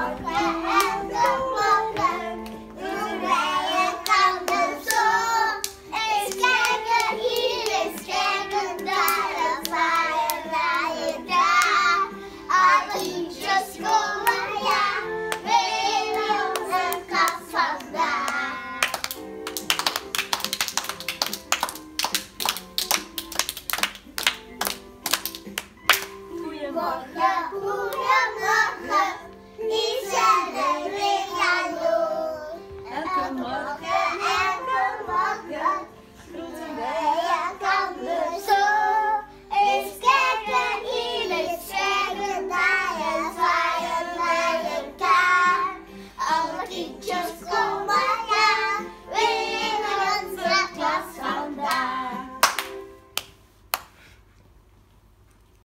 morgen en de klokken doen wij het anders zo. Eens kijken hier, eens kijken daar, en zwaaien daar. Alle kindjes komen, ja, mee naar onze klas vandaag. Goedemorgen, goedemorgen, wie zijn er weer jaloers? Elke morgen groeten wij elkaar zo. Eens kijken hier, eens kijken daar, en zwaaien naar elkaar. Alle kindjes komen.